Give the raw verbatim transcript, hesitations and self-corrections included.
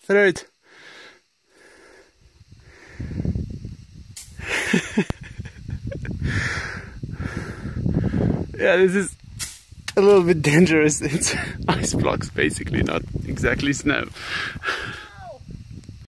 through it. Yeah, this is a little bit dangerous. It's ice blocks basically, not exactly snow.